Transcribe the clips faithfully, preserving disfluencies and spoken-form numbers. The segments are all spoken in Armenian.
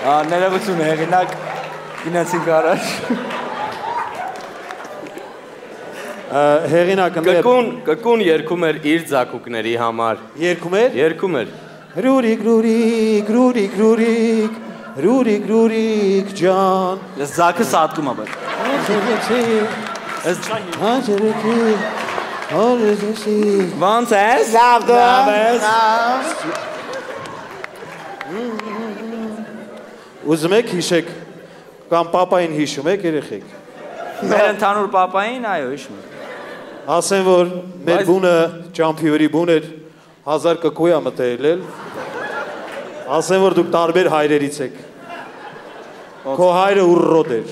Ներողություն հեղինակ գնացինք առաջ։ Հեղինակ Կկուն, կկուն երգում էր իր ձակուկների համար։ Երգում էր։ Երգում էր։ Ռուրիկ, ռուրիկ, ռուրիկ, ռուրիկ, ռուրիկ, ռուրիկ ջան։ Ես ձակը սատկում եմ։ Ես Հաջերեքի, հորեզեսի։ Ոնց ես։ Լավ դու։ Լավ ես։ Ուզում եք հիշեք, կամ պապային հիշում եք երեխեք։ Մեր ընդհանուր պապային, այո, հիշում եմ։ Ասեն, որ մեր բունը ճամփիորի բուն էր, հազար կկույա մտել էլ։ Ասեն, որ դուք տարբեր հայրերից եք։ Քո հայրը ուռոդ էր։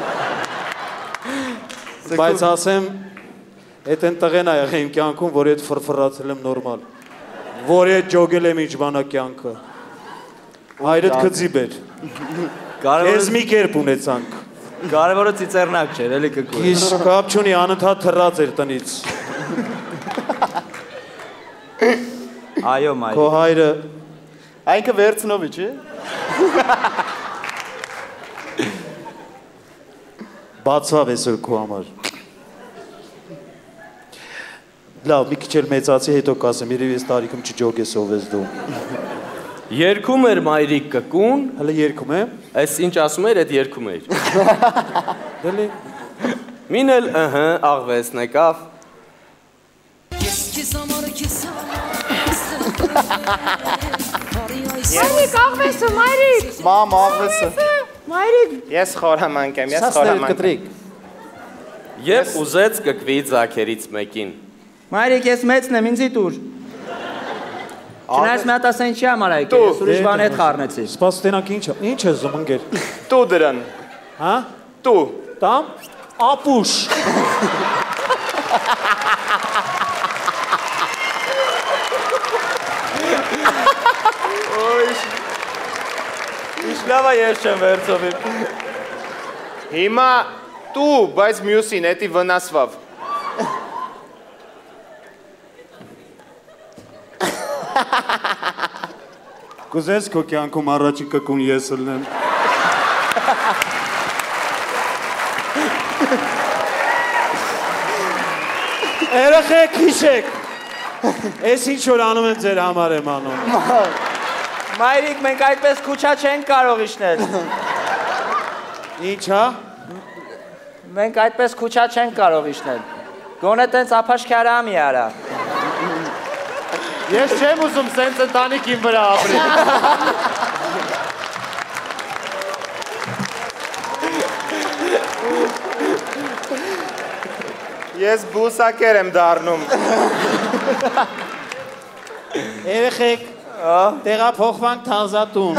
Բայց ասեմ, էդ են տղեն ա եղել իմ կյանքում, որ էդ ֆրֆրացել եմ նորմալ։ Որ էդ ջոգել եմ իջբանա կյանքը։ Հայրդ կծիբ էր։ Ես մի կերպ ունեցանք։ Կարևորը ծիծեռնակ չէր, էլի կկույր։ Իս կապ չունի, անընդհատ թռած էր տնից։ Այո, մայր։ Քո հայրը Այնքը վերցնովի, չի։ բացավ այսօր քո համար։ Լավ, մի քիչ էլ մեծացի, հետո կասեմ, երևի ես տարիքում չջոգես ով ես դու։ Երգում էր մայրիկ կկուն։ Հələ երգում եմ։ Այս ինչ ասում էր, այդ երգում էր։ Դելի։ Մին էլ ըհը աղվեսն եկավ։ Մայրիկ, աղվեսը, մայրիկ։ Մամ, աղվեսը։ Մայրիկ։ Ես խորհամանք եմ, ես Սասներ խորհամանք։ կտրիկ։ Եվ ուզեց կկվի ձակերից մեկին։ Մայրիկ, ես մեծն եմ, ինձի տուր։ Չնայած մի հատ ասա ինչի համար այք, ես ուրիշ բան հետ խառնեցի։ Սպաս տենակ ինչ է, ինչ է զմնգեր։ Տու դրան։ Հա? Տու։ Տամ? Ապուշ։ Ինչ լավա ես չեմ վերցովի։ Հիմա տու, բայց մյուսին, էտի վնասվավ։ Կուզես քո կյանքում առաջի կկուն ես ելնեմ։ Երեխեք հիշեք։ Էս ինչ որ անում եմ ձեր համար եմ անում։ Մայրիկ, մենք այդպես քուչա չենք կարող իջնել։ Ինչ հա։ Մենք այդպես քուչա չենք կարող իջնել։ Գոնե տենց ափաշքարա մի արա։ Ես չեմ ուզում սենց ընտանիք իմ վրա ապրի։ Ես բուսակեր եմ դառնում։ Երեխեք, տեղափոխվանք Թազատուն։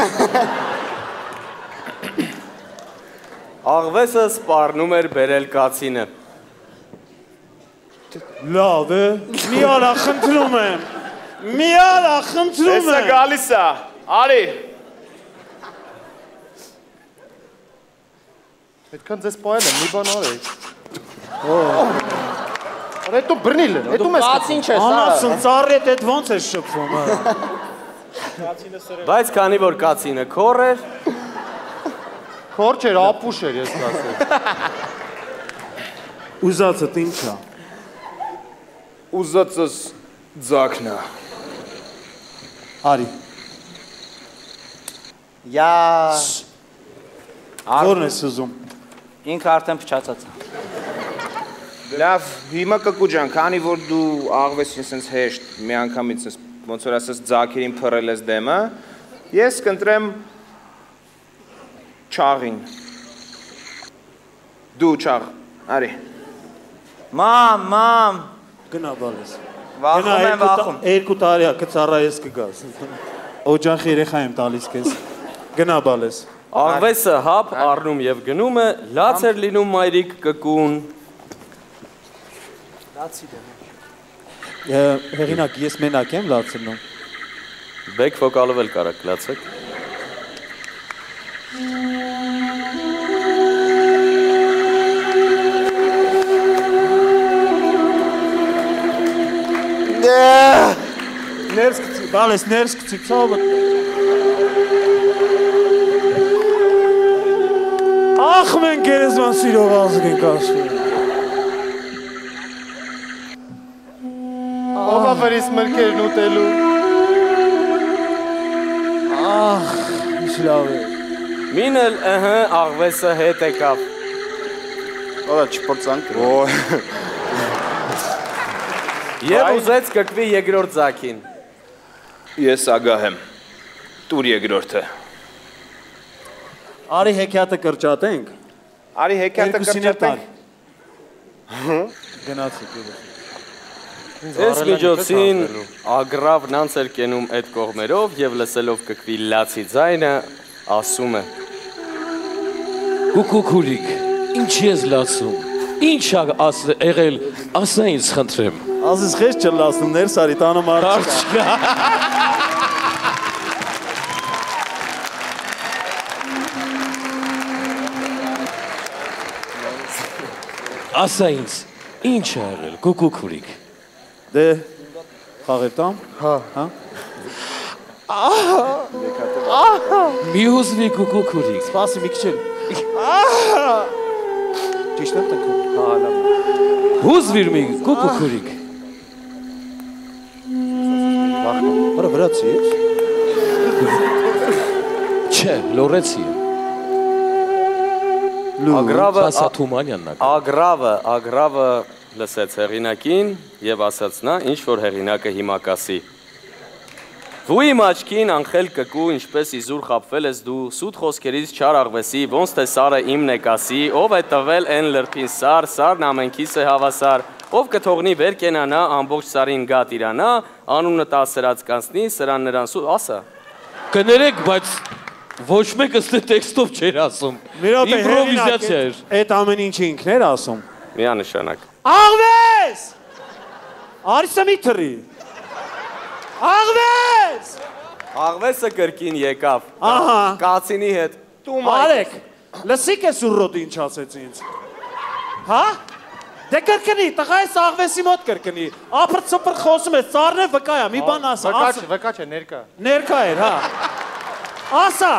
Աղվեսը սպառնում էր բերել կացինը։ Լավ է, մի արա խնդրում եմ։ Մի արա խնդրում Էսը եմ։ գալիս է, արի։ Պետքան ձեզ պայել եմ, մի բան արեք։ Արա էտո բրնիլ են, էտո մեզ Կաց ինչ ես, Անասն ծառետ էդ ոնց է շփվում։ Բայց քանի որ կացինը քոր էր, Քոր չէր, ապուշ էր ես կասել։ Ուզածդ ինչ է։ Ուզածս ձակնա։ Արի։ Յա։ Որն ես ուզում։ Ինքը արդեն փչացած է։ Լավ, հիմա կկուջան, քանի որ դու աղվեսին սենց հեշտ մի անգամից ոնց որ ասես ձակերին փռել ես դեմը, ես կընտրեմ չաղին։ Դու չաղ, արի։ Մամ, մամ։ Գնա բալես։ Վախում եմ, վախում։ Երկու տարի է կծառայես կգաս։ Օջախի երեխա եմ տալիս քեզ։ Գնա բալես։ աղվեսը հապ առնում եւ գնում է, լաց էր լինում մայրիկ կկուն։ Հեղինակ, ես մենակ եմ լացնում։ Բեք վոկալով էլ կարակ լացեք։ Ներս կցի, բալես, ներս կցի, ծովը։ Ախ, մենք գերեզման սիրով ազգ ենք աշխարհ։ Ով է վրիս մրգերն ուտելու։ Ախ, ինչ լավ է։ Մինել ըհը աղվեսը հետ եկավ։ Որա չփորձանք։ Եվ ուզեց կկվի երկրորդ ձակին։ Ես ագահ եմ։ Տուր երկրորդը։ Արի հեքիաթը կրճատենք։ Արի հեքիաթը կրճատենք։ Գնացիք։ Այս միջոցին ագրավն անց էր կենում այդ կողմերով և լսելով կկվի լացի ձայնը ասում է Կուկուկուրիկ, ինչ ես լացում, ինչ եղել, ասա ինձ խնդրեմ։ Ազիս խես չլասնում, ներս արի, տանը մարդ չկա։ Ասա ինձ, ինչ եղել, կուկուկուրիկ։ Դե, խաղեր տամ։ Հա։ Մի հուզվի կուկուկուրիկ։ Սպասի մի քիչ էլ։ Ճիշտ եմ տնքում։ Հուզվիր մի կուկուկուրիկ։ Արա վրացի ես։ Չէ, լորեցի եմ։ Ագրավը Սասաթումանյանն ակ։ Ագրավը, ագրավը լսեց հեղինակին և ասաց նա, ինչ որ հեղինակը հիմա կասի։ Վույի մաչքին անխել կկու, ինչպես իզուր խապվել ես դու, սուտ խոսքերից չար աղվեսի, ոնց թե սարը իմն է կասի, ով է տվել են լրպին սար, սարն ամենքիս է հավասար, ով կթողնի վեր կենանա, ամբողջ սարին գատ իրանա, անունը տասրած կանցնի, սրան նրան սուտ, ասա։ Կներեք, բայց ոչ մեկ ըստե տեքստով չեր ասում, իմպրովիզացիա էր։ Այդ ամեն ինչը ինքն էր ասում։ Միանշանակ։ Աղվես! Արիսը մի թրի։ Աղվես! Աղվեսը կրկին եկավ, կացինի հետ, Արեք, լսիք ես ուրրոտ ինչ ասեց ինձ։ Հա? Դե կրկնի, տղա ես աղվեսի մոտ կրկնի, ապրտ սպր խոսում ես, ծարն է վկա է, մի բան ասա։ Վկա չէ, ներկա։ Ներկա էր, հա։ Ասա։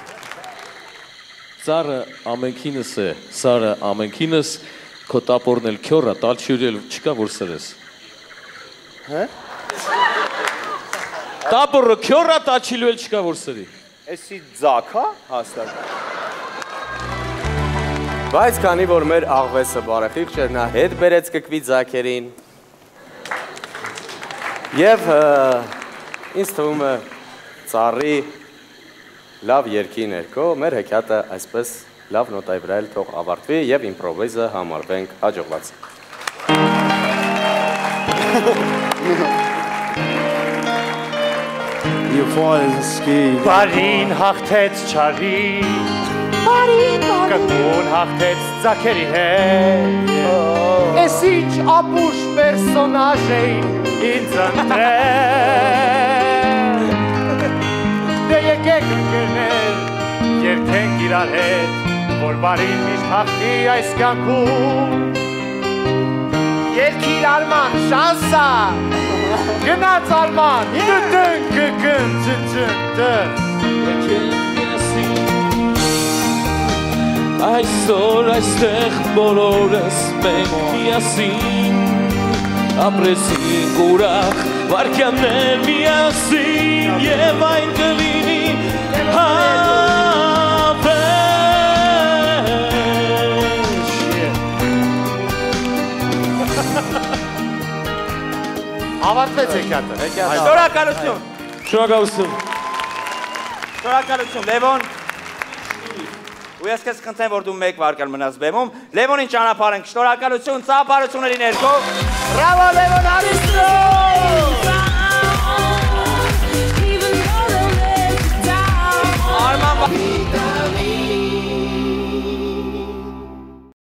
Սարը ամենքինս է, սարը ամենքինս, քո տապորն էլ քյորա, տալ չյուրել չկա որ սրես։ Հե? Տապորը քյորա, տալ չյուրել չկա որ սրի։ Էսի ձակ հա հաստատ։ Բայց քանի որ մեր աղվեսը բարեխիղճ էր, նա հետ բերեց կկվի ձակերին և ինձ թվում է ծառի լավ երկի ներքո, մեր հեքիաթը այսպես լավ նոտայի վրա էլ թող ավարտվի և իմպրովիզը համարվենք հաջողված։ Բարին հաղթեց չարին, կկուն հաղթեց ձակերի հետ, ես ինչ ապուշ պերսոնաժ էին ինձ ընտրել, դե եկեք ընկերներ, երգենք իրար հետ, որ բարին միշտ հաղթի այս կյանքում, երգիր Արման, շանսա, գնաց Արման, դդն կկն ծծն տ Այսօր այստեղ բոլորս մենք միասին ապրեցինք ուրախ վարքյաններ միասին և այն կլինի հավերժ Ավարտվեց հեքիաթը։ Շնորհակալություն։ Շնորհակալություն։ Շնորհակալություն, Լևոն։ Ու ես քեզ խնդրեմ, որ դու մեկ վարկան մնաս բեմում։ Լևոնին ճանապարհ ենք։ Շնորհակալություն, ծափարությունների ներքո։ Բրավո Լևոն Արիստո։